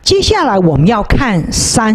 接下来我们要看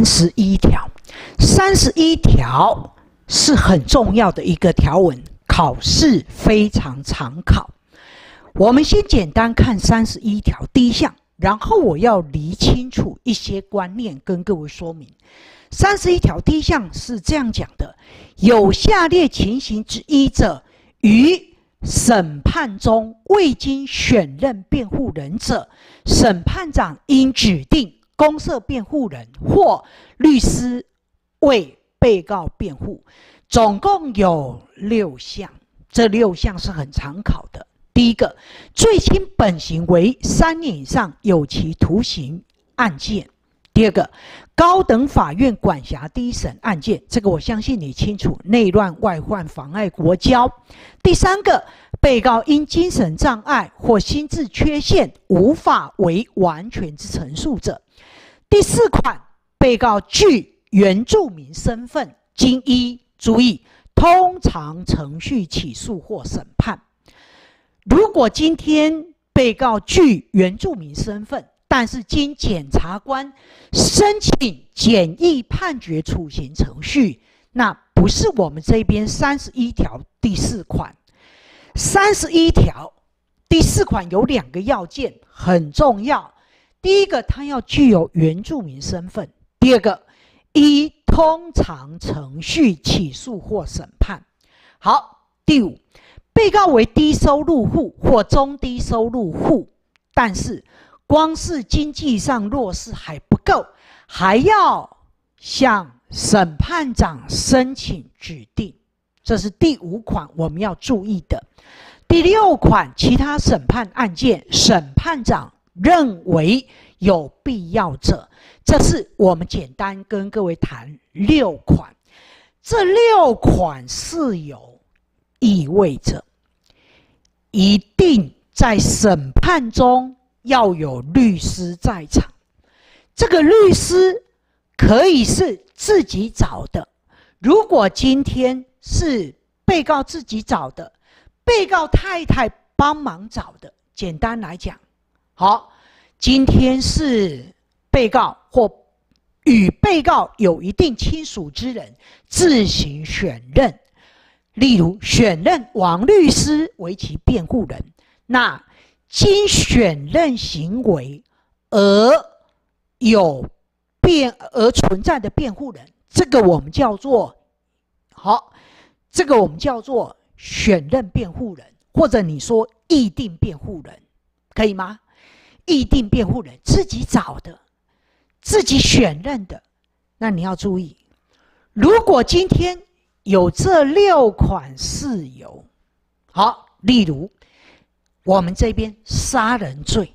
31条。31条是很重要的一个条文，考试非常常考。我们先简单看31条第一项，然后我要理清楚一些观念跟各位说明。31条第一项是这样讲的：有下列情形之一者，于审判中未经选任辩护人者，审判长应指定公设辩护人或律师为被告辩护。总共有6项，这6项是很常考的。第一个，最轻本刑为3年以上有期徒刑案件。第二个，高等法院管辖第一审案件，这个我相信你清楚，内乱、外患、妨碍国交。第三个，被告因精神障碍或心智缺陷无法为完全之陈述者。第4款，被告具原住民身份，经依注意通常程序起诉或审判。如果今天被告具原住民身份，但是经检察官申请简易判决处刑程序，那不是我们这边31条第4款。31条第4款有2个要件很重要。第一个，他要具有原住民身份；第二个，依通常程序起诉或审判。好，第5，被告为低收入户或中低收入户，但是光是经济上弱势还不够，还要向审判长申请指定，这是第5款我们要注意的。第6款，其他审判案件，审判长认为有必要者，这是我们简单跟各位谈6款。这6款是有意味着一定在审判中要有律师在场。这个律师可以是自己找的，如果今天是被告自己找的，被告太太帮忙找的，简单来讲，好，今天是被告或与被告有一定亲属之人自行选任，例如选任王律师为其辩护人，那经选任行为而存在的辩护人，这个我们叫做选任辩护人，或者你说议定辩护人，可以吗？议定辩护人自己找的，自己选任的，那你要注意，如果今天有这6款事由，好，例如我们这边杀人罪，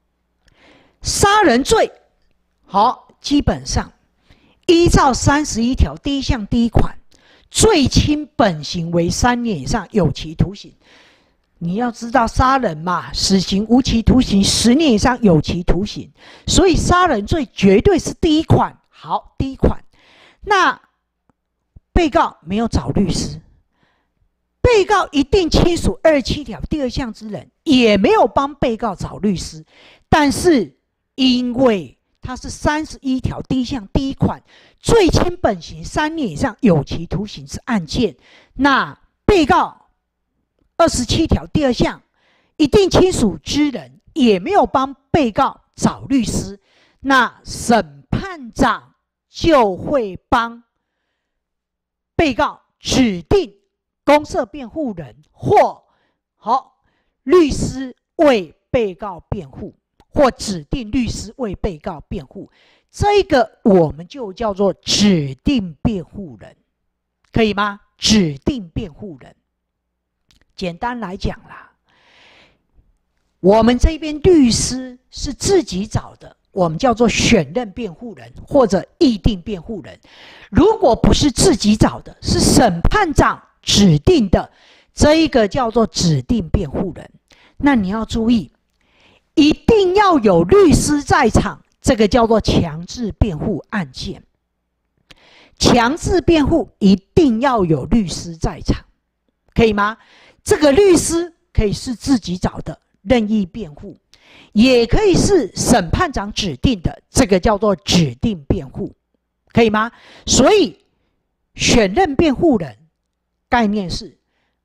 好，基本上依照31条第1项第1款，最轻本刑为3年以上有期徒刑。你要知道杀人嘛，死刑、无期徒刑、10年以上有期徒刑，所以杀人罪绝对是第1款。好，第1款，那被告没有找律师，被告一定亲属27条第2项之人也没有帮被告找律师，但是因为它是31条第1项第1款，最轻本刑3年以上有期徒刑之案件，那被告27条第2项一定亲属之人也没有帮被告找律师，那审判长就会帮被告指定公设辩护人或律师为被告辩护，或指定律师为被告辩护，这个我们就叫做指定辩护人，可以吗？指定辩护人，简单来讲啦，我们这边律师是自己找的，我们叫做选任辩护人或者议定辩护人。如果不是自己找的，是审判长指定的，这一个叫做指定辩护人。那你要注意，一定要有律师在场，这个叫做强制辩护案件。强制辩护一定要有律师在场，可以吗？这个律师可以是自己找的任意辩护， 也可以是审判长指定的，这个叫做指定辩护，可以吗？所以选任辩护人概念是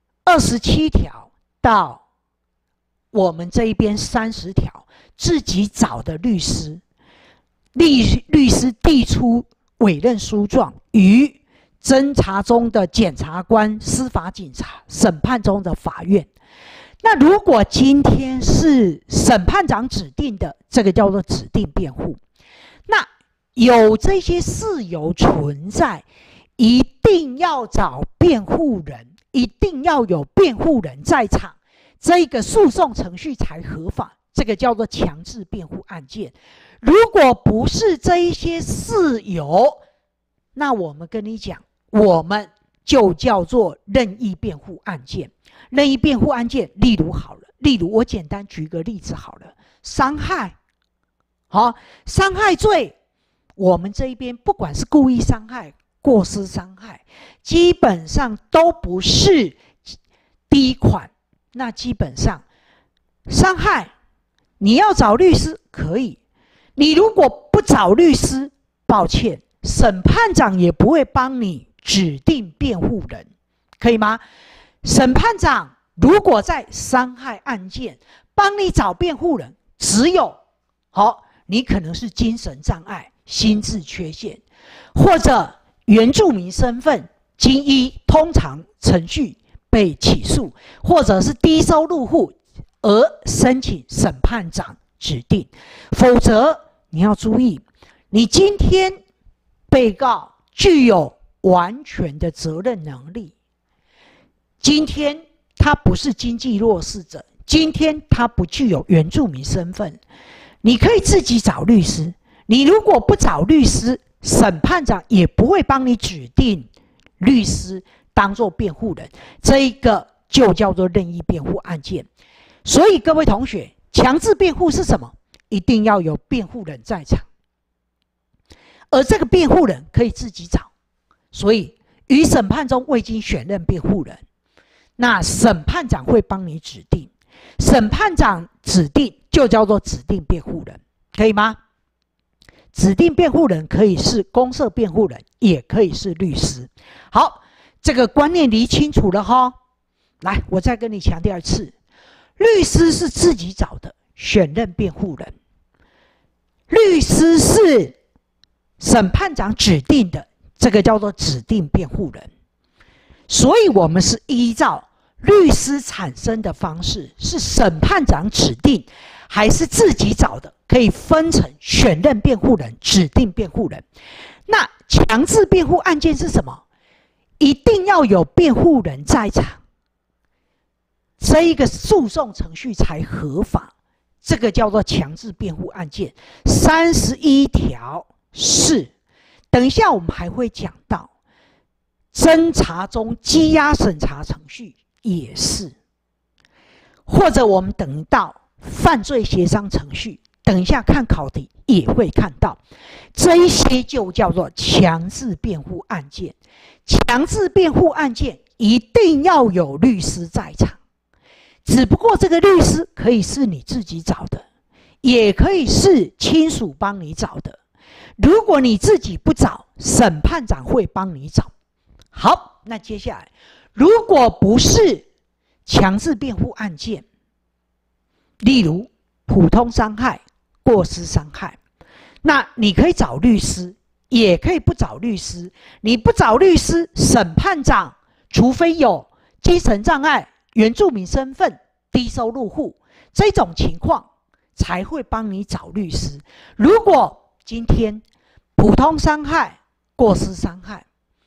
27条到我们这一边30条，自己找的律师，律师递出委任书状于侦查中的检察官、司法警察、审判中的法院。那如果今天是审判长指定的，这个叫做指定辩护。那有这些事由存在，一定要找辩护人，一定要有辩护人在场，这个诉讼程序才合法，这个叫做强制辩护案件。如果不是这一些事由，那我们跟你讲，我们就叫做任意辩护案件。任意辩护案件，例如我简单举个例子好了，伤害，伤害罪，我们这一边不管是故意伤害、过失伤害，基本上都不是第一款。那基本上伤害，你要找律师可以，你如果不找律师，抱歉，审判长也不会帮你指定辩护人，可以吗？审判长如果在伤害案件帮你找辩护人，只有你可能是精神障碍、心智缺陷，或者原住民身份经依通常程序被起诉，或者是低收入户而申请审判长指定。否则你要注意，你今天被告具有完全的责任能力，今天他不是经济弱势者，今天他不具有原住民身份，你可以自己找律师。你如果不找律师，审判长也不会帮你指定律师当作辩护人，这一个就叫做任意辩护案件。所以各位同学，强制辩护是什么？一定要有辩护人在场，而这个辩护人可以自己找。所以于审判中未经选任辩护人，那审判长会帮你指定，审判长指定就叫做指定辩护人，可以吗？指定辩护人可以是公设辩护人，也可以是律师。好，这个观念理清楚了齁。来，我再跟你强调一次，律师是自己找的选任辩护人，律师是审判长指定的，这个叫做指定辩护人。所以我们是依照律师产生的方式，是审判长指定还是自己找的，可以分成选任辩护人、指定辩护人。那强制辩护案件是什么？一定要有辩护人在场，这一个诉讼程序才合法，这个叫做强制辩护案件。31条是，等一下我们还会讲到，侦查中羁押审查程序也是，或者我们等到犯罪协商程序，等一下看考题也会看到，这一些就叫做强制辩护案件。强制辩护案件一定要有律师在场，只不过这个律师可以是你自己找的，也可以是亲属帮你找的。如果你自己不找，审判长会帮你找。好，那接下来，如果不是强制辩护案件，例如普通伤害、过失伤害，那你可以找律师，也可以不找律师。你不找律师，审判长除非有精神障碍、原住民身份、低收入户这种情况，才会帮你找律师。如果今天普通伤害、过失伤害，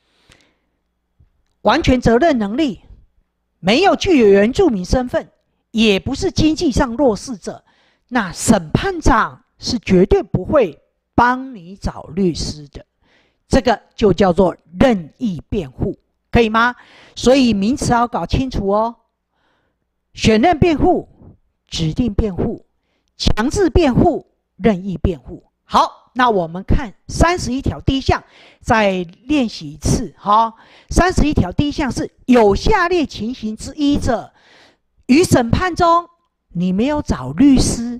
完全责任能力，没有具有原住民身份，也不是经济上弱势者，那审判长是绝对不会帮你找律师的，这个就叫做任意辩护，可以吗？所以名词要搞清楚哦。选任辩护、指定辩护、强制辩护、任意辩护。好，那我们看31条第一项，再练习一次哈。31条第一项是有下列情形之一者，于审判中你没有找律师，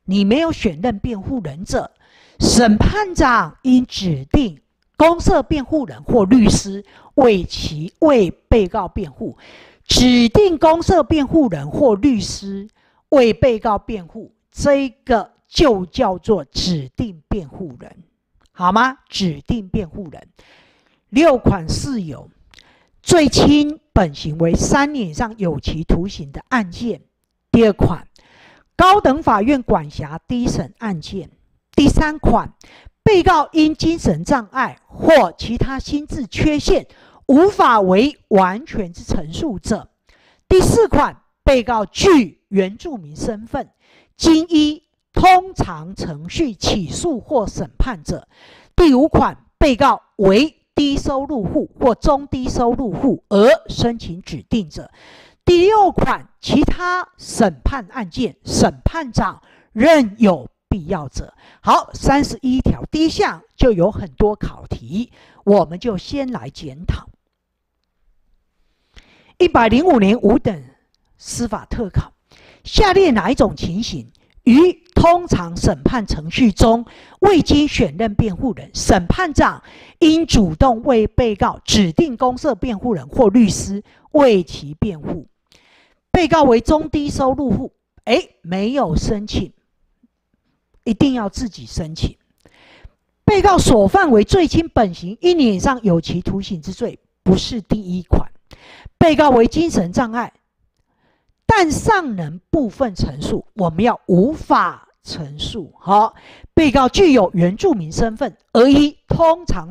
你没有选任辩护人者，审判长应指定公设辩护人或律师为被告辩护。指定公设辩护人或律师为被告辩护，这个就叫做指定辩护人，好吗？指定辩护人。6款事由，最轻本刑为3年以上有期徒刑的案件。第2款，高等法院管辖第一审案件。第3款，被告因精神障碍或其他心智缺陷无法为完全之陈述者。第4款，被告具原住民身份，经依通常程序起诉或审判者。第5款，被告为低收入户或中低收入户而申请指定者。第6款，其他审判案件，审判长认有必要者。好，31条第一项就有很多考题，我们就先来检讨。105年5等司法特考，下列哪一种情形于通常审判程序中未经选任辩护人，审判长应主动为被告指定公设辩护人或律师为其辩护？被告为中低收入户，没有申请，一定要自己申请。被告所犯为最轻本刑1年以上有期徒刑之罪，不是第1款。被告为精神障碍，但尚能部分陈述，我们要无法陈述。好，被告具有原住民身份，而依通常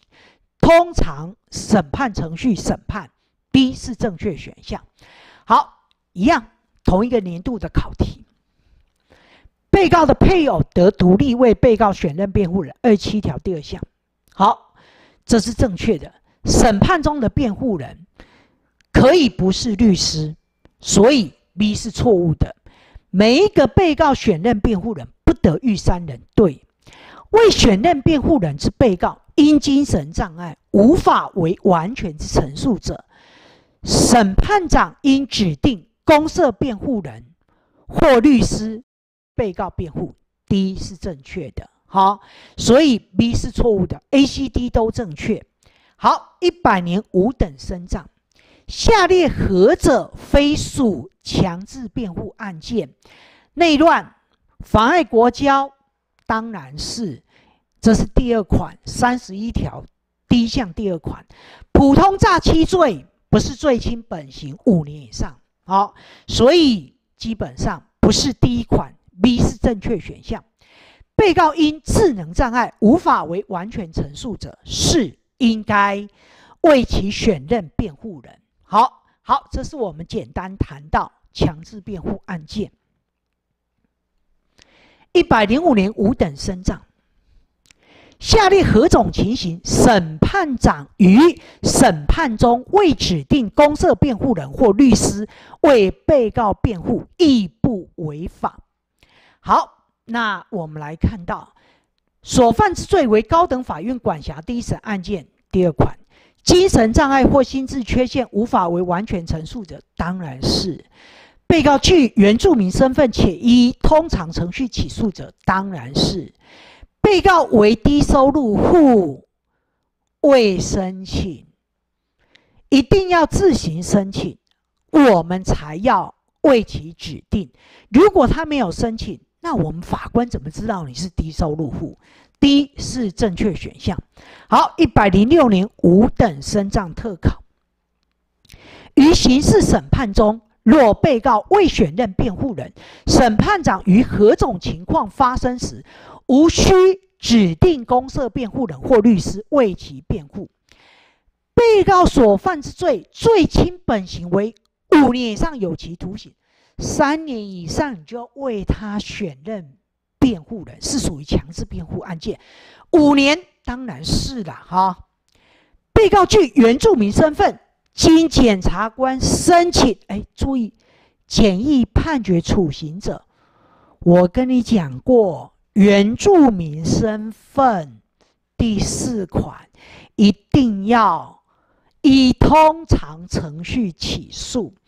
审判程序审判 ，B 是正确选项。好，一样同一个年度的考题。被告的配偶得独立为被告选任辩护人，27条第2项。好，这是正确的。审判中的辩护人可以不是律师，所以 B 是错误的。每一个被告选任辩护人不得逾3人。对，为选任辩护人之被告因精神障碍无法为完全之陈述者，审判长应指定公设辩护人或律师被告辩护。D 是正确的。好，所以 B 是错误的。A、C、D 都正确。好，100年5等申账，下列何者非属强制辩护案件？内乱、妨碍国交，当然是，这是第2款31条第1项第2款。普通诈欺罪不是最轻本刑5年以上。好，所以基本上不是第1款 ，B 是正确选项。被告因智能障碍无法为完全陈述者，是应该为其选任辩护人。好，这是我们简单谈到强制辩护案件。105年5等申账，下列何种情形，审判长于审判中未指定公设辩护人或律师为被告辩护，亦不违法？好，那我们来看到所犯之罪为高等法院管辖第一审案件第2款。精神障碍或心智缺陷无法为完全陈述者，当然是。被告具原住民身份且依通常程序起诉者，当然是。被告为低收入户，未申请，一定要自行申请，我们才要为其指定。如果他没有申请，那我们法官怎么知道你是低收入户？D 是正确选项。好，106年5等申账特考，于刑事审判中，若被告未选任辩护人，审判长于何种情况发生时，无需指定公设辩护人或律师为其辩护。被告所犯之罪，最轻本刑为5年以上有期徒刑，3年以上你就要为他选任辩护人，是属于强制辩护案件。5年当然是啦，哈。被告具原住民身份，经检察官申请，注意，简易判决处刑者，我跟你讲过，原住民身份第4款一定要以通常程序起诉。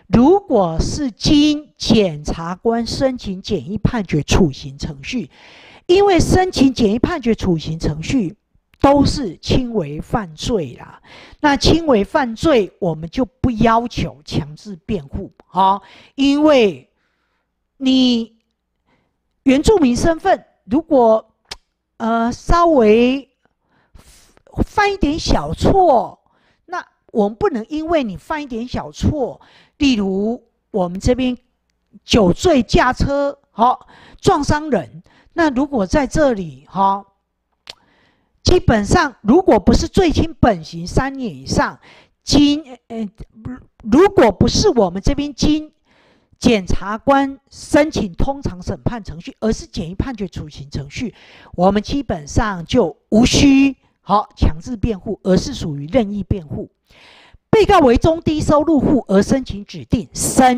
如果是经检察官申请简易判决处刑程序，因为申请简易判决处刑程序都是轻微犯罪啦，那轻微犯罪我们就不要求强制辩护啊，因为你原住民身份如果稍微犯一点小错，那我们不能因为你犯一点小错，例如我们这边酒醉驾车，撞伤人，那如果在这里基本上如果不是最轻本刑3年以上，如果不是我们这边经检察官申请通常审判程序，而是简易判决处刑程序，我们基本上就无需强制辩护，而是属于任意辩护。被告为中低收入户而申请指定，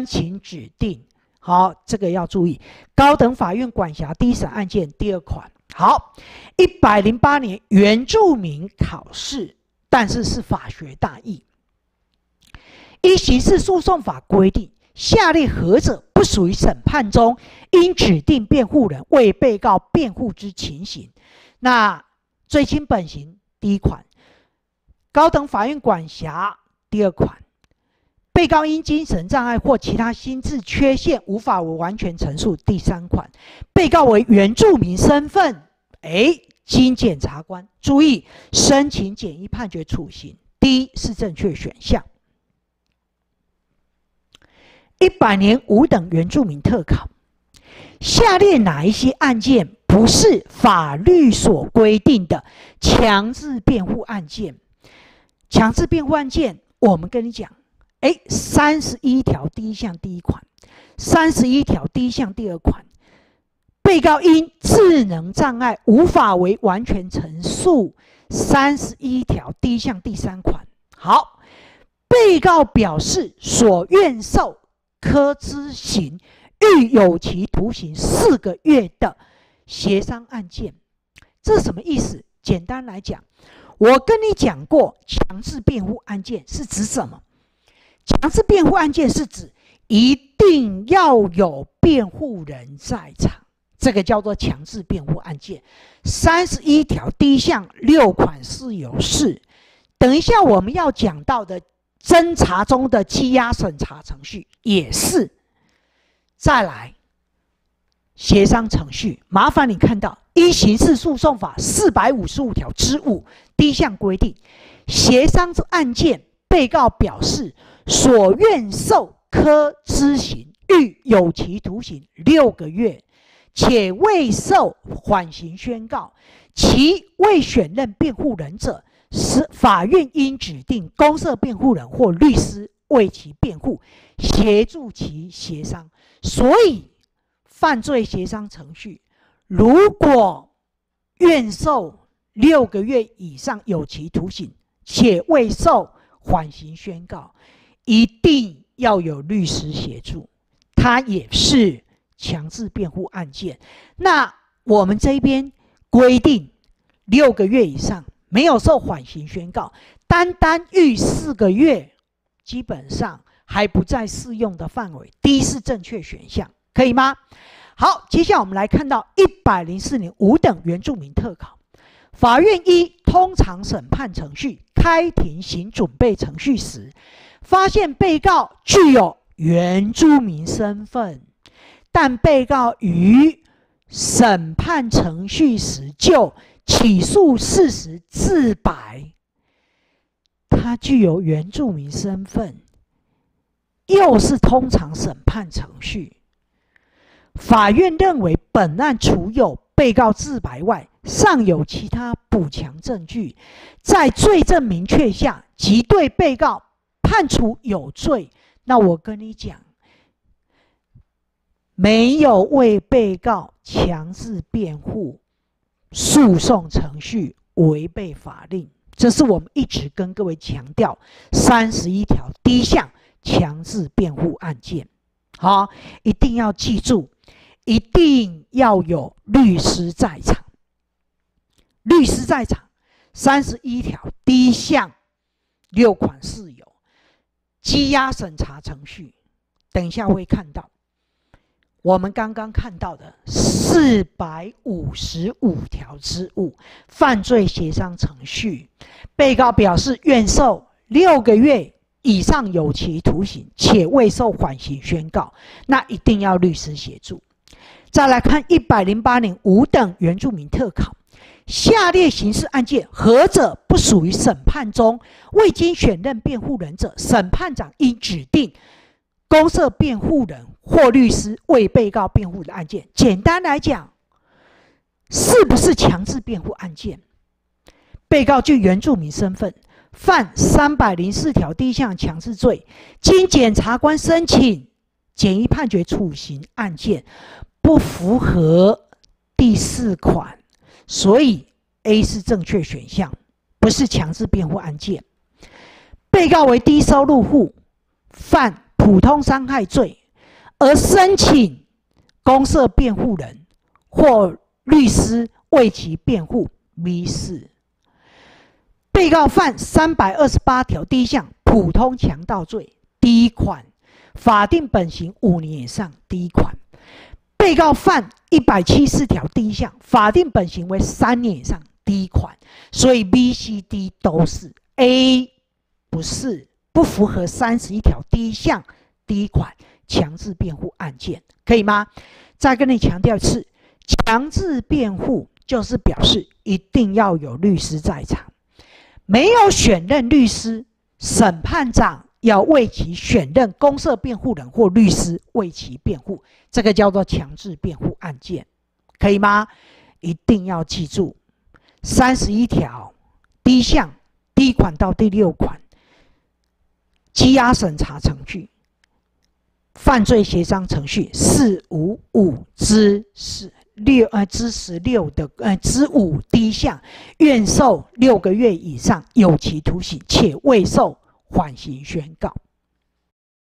这个要注意。高等法院管辖第一审案件第2款。好，108年原住民考试，但是是法学大义。依刑事诉讼法规定，下列何者不属于审判中应指定辩护人为被告辩护之情形？那最轻本刑第1款，高等法院管辖第2款，被告因精神障碍或其他心智缺陷无法完全陈述第3款，被告为原住民身份，经检察官注意申请简易判决处刑，D是正确选项。100年5等原住民特考，下列哪一些案件不是法律所规定的强制辩护案件？强制辩护案件，我们跟你讲，31条第1项第1款，31条第1项第2款，被告因智能障碍无法为完全陈述，31条第1项第3款。好，被告表示所愿受科之刑欲有期徒刑4个月的协商案件，这是什么意思？简单来讲，我跟你讲过，强制辩护案件是指什么？强制辩护案件是指一定要有辩护人在场，这个叫做强制辩护案件。31条第1项6款是有事。等一下我们要讲到的侦查中的羁押审查程序也是。再来，协商程序，麻烦你看到依刑事诉讼法455条之5第1项规定，协商之案件，被告表示所愿受科之刑欲有期徒刑6个月，且未受缓刑宣告，其未选任辩护人者，法院应指定公设辩护人或律师为其辩护，协助其协商。所以犯罪协商程序，如果愿受6个月以上有期徒刑，且未受缓刑宣告，一定要有律师协助，它也是强制辩护案件。那我们这边规定6个月以上没有受缓刑宣告，单逾4个月，基本上还不在适用的范围。D是正确选项，可以吗？好，接下来我们来看到104年5等原住民特考，法院依通常审判程序开庭行准备程序时，发现被告具有原住民身份，但被告于审判程序时就起诉事实自白，他具有原住民身份，又是通常审判程序。法院认为本案除有被告自白外，尚有其他补强证据，在罪证明确下，即对被告判处有罪。那我跟你讲，没有为被告强制辩护，诉讼程序违背法令，这是我们一直跟各位强调31条第1项强制辩护案件。好，一定要记住，一定要有律师在场。律师在场，31条第1项6款是有羁押审查程序， 等一下会看到，我们刚刚看到的455条之误犯罪协商程序，被告表示愿受6个月以上有期徒刑，且未受缓刑宣告，那一定要律师协助。再来看108年5等原住民特考，下列刑事案件何者不属于审判中未经选任辩护人者，审判长应指定公设辩护人或律师为被告辩护的案件？简单来讲，是不是强制辩护案件？被告具原住民身份，犯304条第1项强制罪，经检察官申请简易判决处刑案件，不符合第4款，所以 A 是正确选项，不是强制辩护案件。被告为低收入户，犯普通伤害罪，而申请公设辩护人或律师为其辩护 B 4。被告犯328条第1项普通强盗罪第1款，法定本刑5年以上第1款。被告犯174条第1项，法定本刑为3年以上第1款，所以 B、C、D 都是 A， 不是不符合31条第1项第1款强制辩护案件，可以吗？再跟你强调一次，强制辩护就是表示一定要有律师在场，没有选任律师，审判长要为其选任公设辩护人或律师为其辩护，这个叫做强制辩护案件，可以吗？一定要记住31条第1项第1款到第6款羁押审查程序、犯罪协商程序455之16的之5第1项，愿受6个月以上有期徒刑，且未受缓刑宣告。